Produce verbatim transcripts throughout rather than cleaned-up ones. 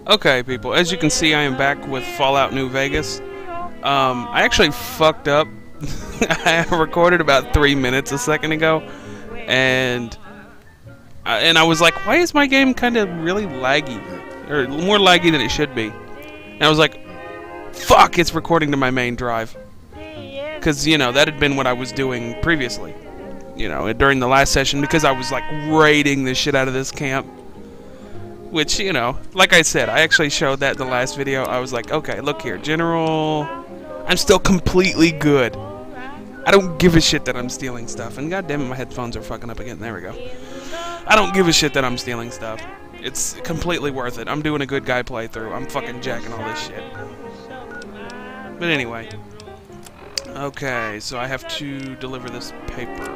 Okay, people, as you can see, I am back with Fallout New Vegas. Um, I actually fucked up. I recorded about three minutes a second ago, and I, and I was like, why is my game kind of really laggy? Or more laggy than it should be. And I was like, fuck, it's recording to my main drive. Because, you know, that had been what I was doing previously. You know, during the last session, because I was, like, raiding the shit out of this camp. Which, you know, like I said, I actually showed that in the last video. I was like, okay, look here, General... I'm still completely good. I don't give a shit that I'm stealing stuff. And goddammit, my headphones are fucking up again. There we go. I don't give a shit that I'm stealing stuff. It's completely worth it. I'm doing a good guy playthrough. I'm fucking jacking all this shit. But anyway. Okay, so I have to deliver this paper.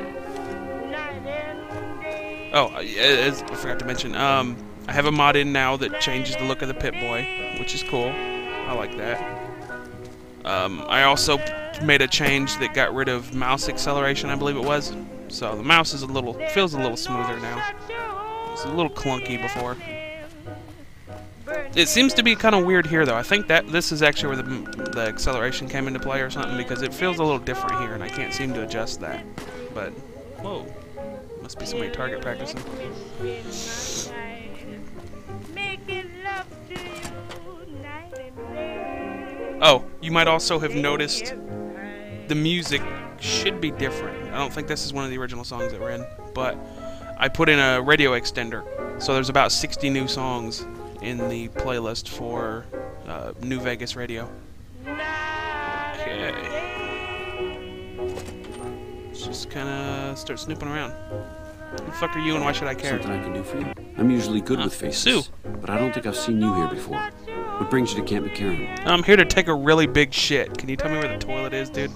Oh, as I forgot to mention, um... I have a mod in now that changes the look of the Pip-Boy, which is cool. I like that. Um, I also made a change that got rid of mouse acceleration, I believe it was. So the mouse is a little, feels a little smoother now. It was a little clunky before. It seems to be kind of weird here, though. I think that this is actually where the, the acceleration came into play or something, because it feels a little different here, and I can't seem to adjust that. But, whoa. Must be somebody target practicing. Oh, you might also have noticed the music should be different. I don't think this is one of the original songs that were in, but I put in a radio extender, so there's about sixty new songs in the playlist for uh, New Vegas Radio. Okay. Let's just kind of start snooping around. Who the fuck are you and why should I care? Something I can do for you? I'm usually good uh, with faces, Sue. but I don't think I've seen you here before. What brings you to Camp McCarran? I'm here to take a really big shit. Can you tell me where the toilet is, dude?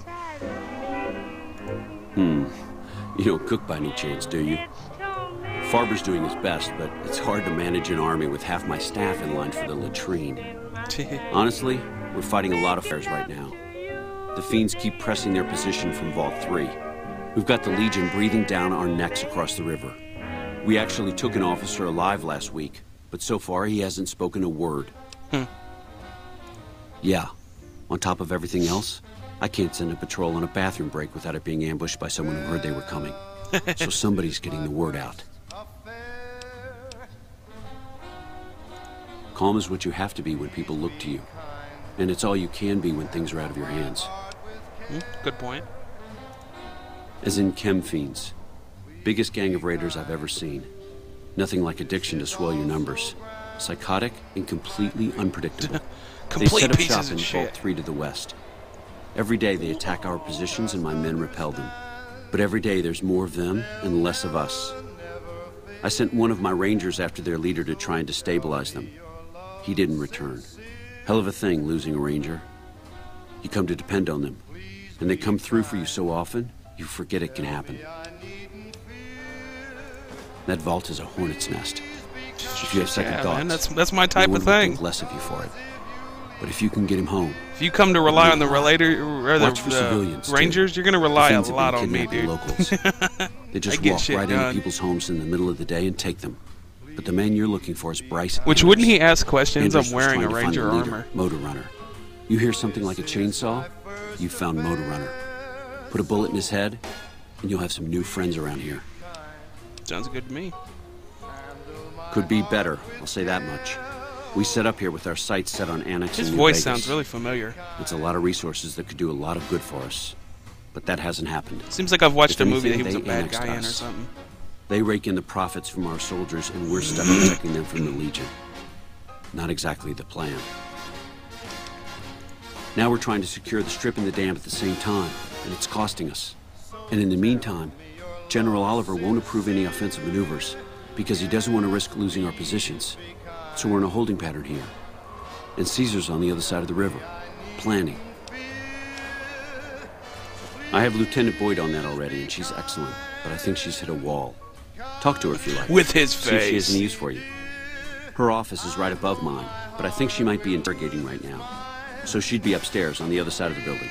Hmm. You don't cook by any chance, do you? Farber's doing his best, but it's hard to manage an army with half my staff in line for the latrine. Honestly, we're fighting a lot of fires right now. The fiends keep pressing their position from Vault three. We've got the Legion breathing down our necks across the river. We actually took an officer alive last week, but so far he hasn't spoken a word. Hmm. Yeah. On top of everything else, I can't send a patrol on a bathroom break without it being ambushed by someone who heard they were coming. So somebody's getting the word out. Calm is what you have to be when people look to you. And it's all you can be when things are out of your hands. Hmm. Good point. As in chem fiends. Biggest gang of raiders I've ever seen. Nothing like addiction to swell your numbers. Psychotic and completely unpredictable. Complete they set up pieces shop of in shit. Vault three to the west. Every day they attack our positions and my men repel them. But every day there's more of them and less of us. I sent one of my rangers after their leader to try and destabilize them. He didn't return. Hell of a thing, losing a ranger. You come to depend on them. And they come through for you so often, you forget it can happen. That vault is a hornet's nest. If you have second yeah, thoughts, man, that's that's my type no of one will thing. think less of you for it. But if you can get him home, If you come to rely on the relator or the, watch for the civilians, too. Rangers, you're gonna rely The a fiends have lot been on me, kidnapping dude. locals. They just I get walk shit right done. into people's homes in the middle of the day and take them. But the man you're looking for is Bryce. Which Anders. wouldn't he ask questions? Anders I'm was wearing a trying to find Ranger the leader, armor. Motor Runner. You hear something like a chainsaw? You've found Motor Runner. Put a bullet in his head, and you'll have some new friends around here. Sounds good to me. Could be better, I'll say that much. We set up here with our sights set on annexing His New voice Vegas. sounds really familiar. It's a lot of resources that could do a lot of good for us. But that hasn't happened. Seems like I've watched If a movie that he anything, was a they bad annexed guy in or us. something. They rake in the profits from our soldiers, and we're stuck protecting them from the Legion. Not exactly the plan. Now we're trying to secure the strip and the dam at the same time, and it's costing us. And in the meantime, General Oliver won't approve any offensive maneuvers, because he doesn't want to risk losing our positions. So we're in a holding pattern here. And Caesar's on the other side of the river, planning. I have Lieutenant Boyd on that already, and she's excellent, but I think she's hit a wall. Talk to her if you like. With his See if she has face. any use for you. Her office is right above mine, but I think she might be interrogating right now. So she'd be upstairs on the other side of the building.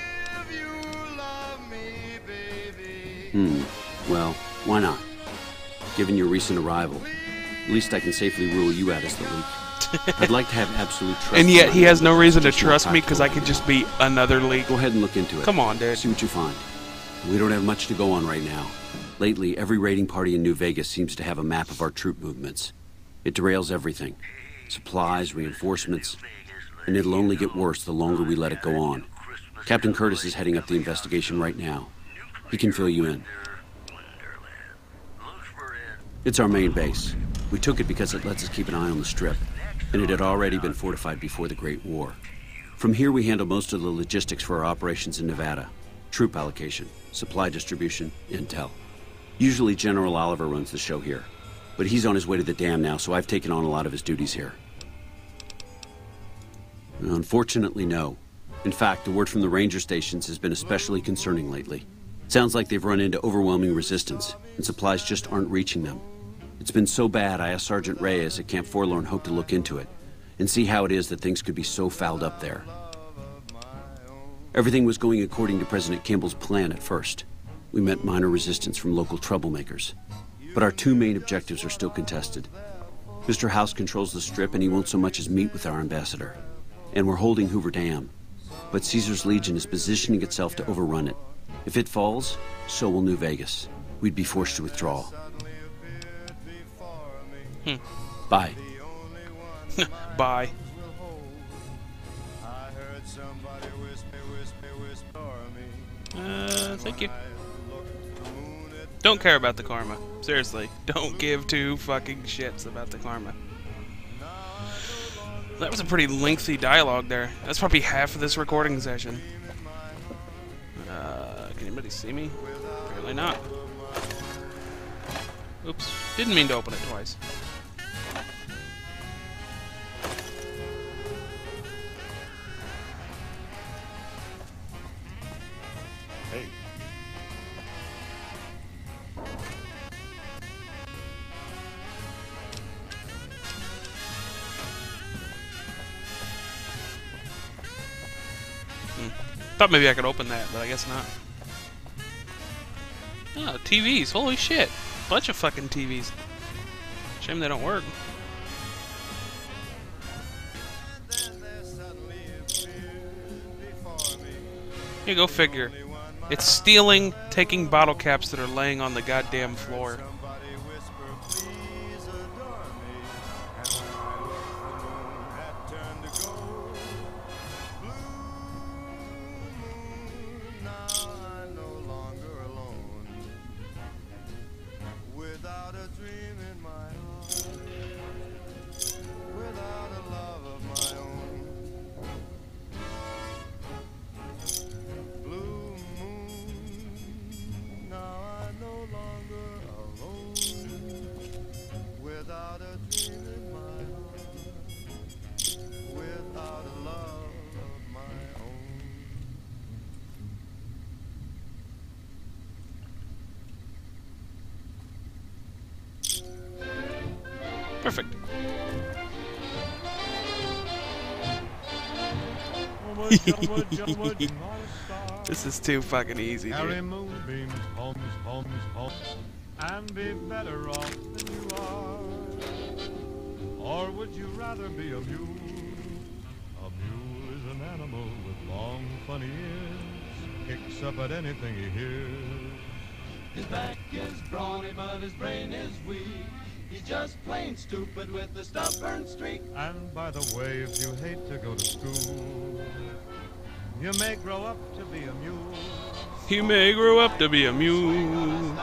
Hmm, well, why not? Given your recent arrival, at least I can safely rule you out as the leak. I'd like to have absolute trust. And yet he has no reason to Just not trust me because I practical. could just be another league. Go ahead and look into it. Come on, dude. See what you find. We don't have much to go on right now. Lately, every raiding party in New Vegas seems to have a map of our troop movements. It derails everything. Supplies, reinforcements, and it'll only get worse the longer we let it go on. Captain Curtis is heading up the investigation right now. He can fill you in. It's our main base. We took it because it lets us keep an eye on the Strip, and it had already been fortified before the Great War. From here, we handle most of the logistics for our operations in Nevada. Troop allocation, supply distribution, intel. Usually General Oliver runs the show here, but he's on his way to the dam now, so I've taken on a lot of his duties here. Unfortunately, no. In fact, the word from the ranger stations has been especially concerning lately. Sounds like they've run into overwhelming resistance, and supplies just aren't reaching them. It's been so bad, I asked Sergeant Reyes at Camp Forlorn Hope to look into it, and see how it is that things could be so fouled up there. Everything was going according to President Campbell's plan at first. We met minor resistance from local troublemakers. But our two main objectives are still contested. Mister House controls the Strip, and he won't so much as meet with our ambassador. And we're holding Hoover Dam. But Caesar's Legion is positioning itself to overrun it. If it falls, so will New Vegas. We'd be forced to withdraw. Hmm. Bye. Bye. Uh, thank you. Don't care about the karma. Seriously, don't give two fucking shits about the karma. That was a pretty lengthy dialogue there. That's probably half of this recording session. Uh, can anybody see me? Apparently not. Oops. Didn't mean to open it twice. Hey. Hmm. Thought maybe I could open that, but I guess not. Oh, T Vs. Holy shit. Bunch of fucking T Vs. Shame they don't work. You go figure. It's stealing, taking bottle caps that are laying on the goddamn floor. Perfect. This is too fucking easy, Carry dude. moonbeams, homes, homes, homes, and be better off than you are. Or would you rather be a mule? A mule is an animal with long, funny ears, kicks up at anything he hears. His back is brawny, but his brain is weak. He's just plain stupid with a stubborn streak. And by the way, if you hate to go to school, you may grow up to be a mule. You may grow up to be a mule.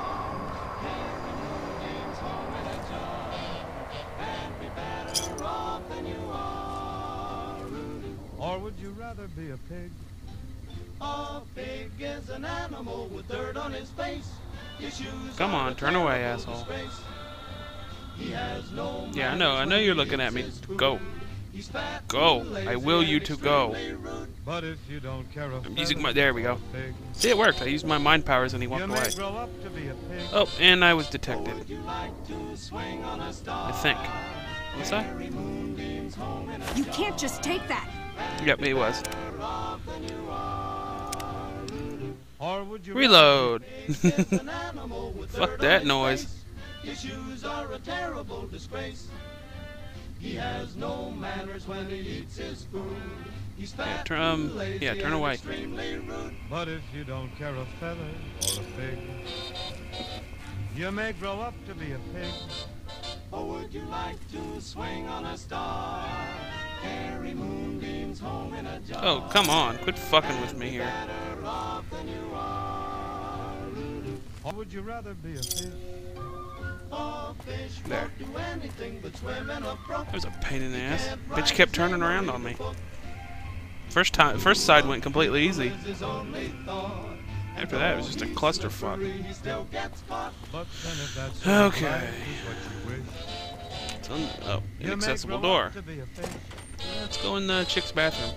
Or would you rather be a pig? A pig is an animal with dirt on his face. His shoes Come are on, a turn away, terrible asshole. disgrace. He has no Yeah, I know, I know you're looking at me. Go. He's fat Go. and I lazy will and you to go. extremely rude. But if you don't care a I'm using feather my- there we go. for a pig, See, it worked. I used my mind powers and he walked you away. may grow up to be a pig. Oh, and I was Would detected. you like to swing on a star? I think. What's that? Carry moonbeams home in a You can't just take that. Yep, he was. better off than you are. Or would you Reload. Is an animal with Fuck dirt that on his noise. face. His shoes are a terrible disgrace. He has no manners when he eats his food. He's fat, Yeah, turn, um, lazy, yeah, turn and away. extremely rude. But if you don't care a feather or a fig, you may grow up to be a pig. Or would you like to swing on a star? Carry moonbeams home in a jar. Oh, come on. Quit fucking with me here. Better off than you are. Or would you rather be a fish? A fish There. won't do anything but swim in a brook. That was a pain in the ass. Bitch kept turning around on me. First time, first side went completely easy. His only thought. After that, it was just a clusterfuck. He still gets caught. But then if that's Okay. life is what you wish, It's un oh, you may inaccessible grow door. up to be a fish. Let's go in the chick's bathroom.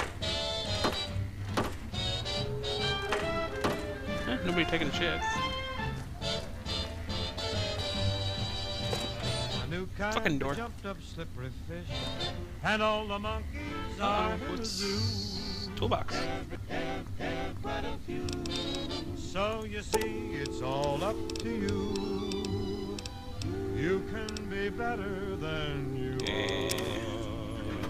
Eh, nobody taking a shit. A new kind Fucking of door. jumped up slippery fish, and all the monkeys Uh are oh, in the what's zoo. toolbox? So you see, it's all up to you. You can be better than you are.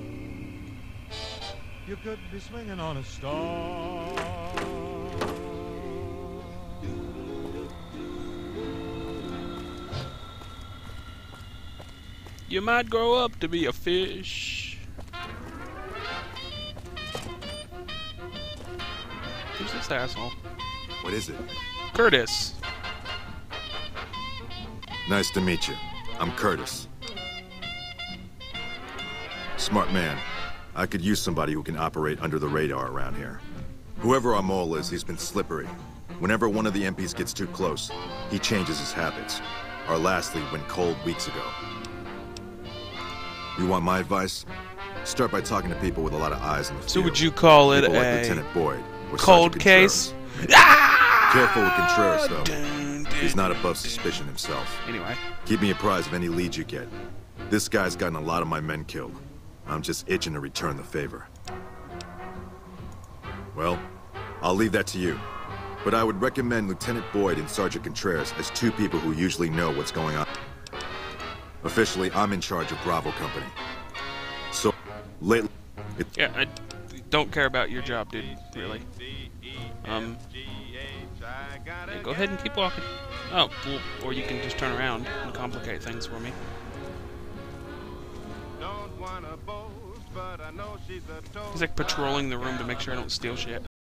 You could be swinging on a star. You might grow up to be a fish. Who's this asshole? What is it? Curtis. Nice to meet you. I'm Curtis. Smart man. I could use somebody who can operate under the radar around here. Whoever our mole is, he's been slippery. Whenever one of the M Ps gets too close, he changes his habits. Our last lead went cold weeks ago. You want my advice? Start by talking to people with a lot of eyes in the field. So would you call it People like a Lieutenant Boyd or cold Sergeant case? Contreras. Ah! Careful with Contreras, though. Dun, dun, He's not dun, above dun. suspicion himself. Anyway, Keep me apprised of any leads you get. This guy's gotten a lot of my men killed. I'm just itching to return the favor. Well, I'll leave that to you. But I would recommend Lieutenant Boyd and Sergeant Contreras as two people who usually know what's going on. Officially, I'm in charge of Bravo Company. So, lately... It, yeah, I don't care about your job, dude. Really. Um. Yeah, go ahead and keep walking. Oh, well, or you can just turn around and complicate things for me. He's like patrolling the room to make sure I don't steal shit.